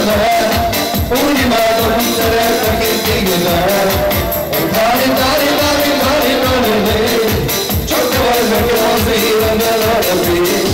úgy imádom, szeretlek én téged. Dári, dári, dári, dári, dári, dári, csak te vagy nekem az életben a rövid.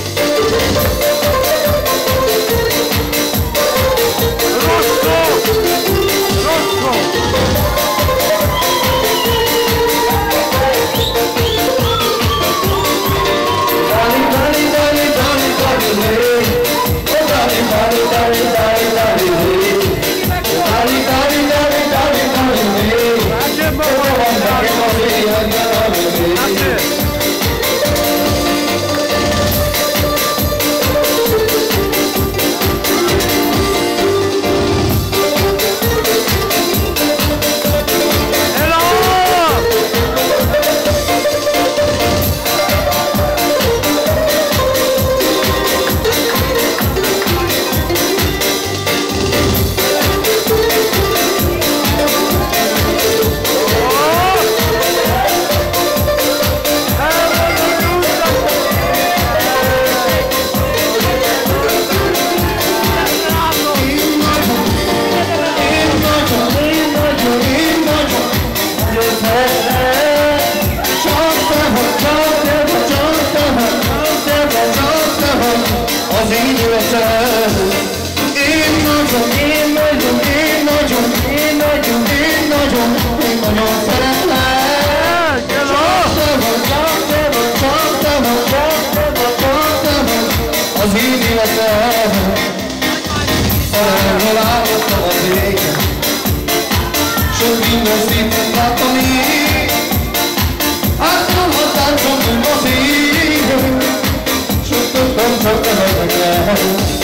Az én életem, szerelmel állottam az égen, sok minden szépen láttam én, átnom a táncom, mint az égen, sok tudtam, csak nevetek el.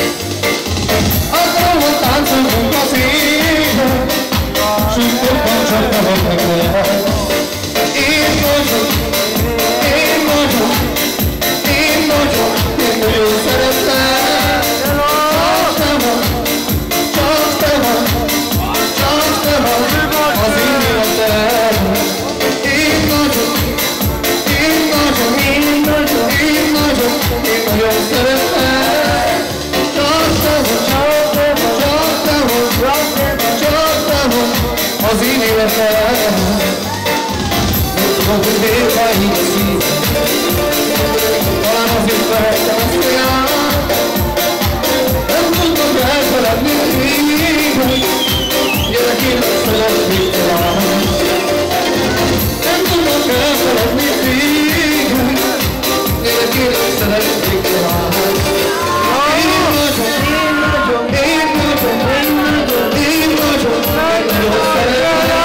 Átnom a táncom, mint az égen, sok tudtam, csak nevetek el. Én vagyok, én vagyok, én vagyok, én nagyon szeretem. Csak te vagy az én életem. Én vagyok, én vagyok, én vagyok, én vagyok, én nagyon szeretem. Csak te vagy, csak te vagy, csak te vagy az én életem. Tudom, hogy véve így a szívem, talán azért vehettem azt olyan. Nem tudom, hogy elfeledni rég, gyerek én szeretnék talán. Nem tudom, hogy elfeledni rég, gyerek én szeretnék talán. Én vagyok, én vagyok, én vagyok, én vagyok, én vagyok, nagyon szeretem.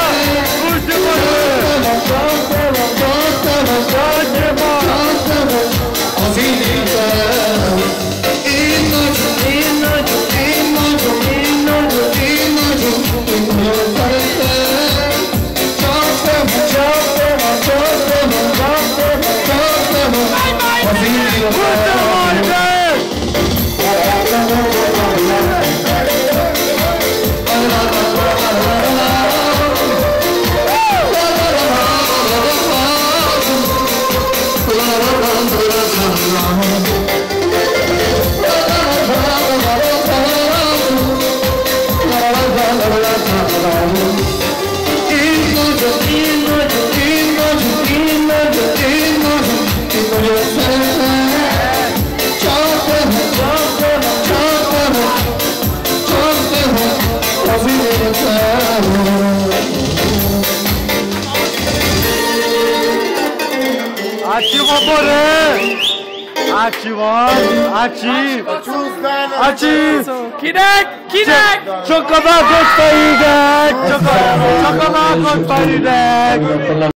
Az én életem. Én vagyok, én vagyok, én vagyok, én vagyok, én vagyok, én nagyon szeretem. Csak te vagy, csak te vagy, csak te vagy, csak te vagy, csak te vagy az én életem. Ácsi van, Boré! Ácsi van! Ácsi! Ácsi! Kinek? Kinek? Csak a vágott fejünknek! Csak a vágott fejünknek!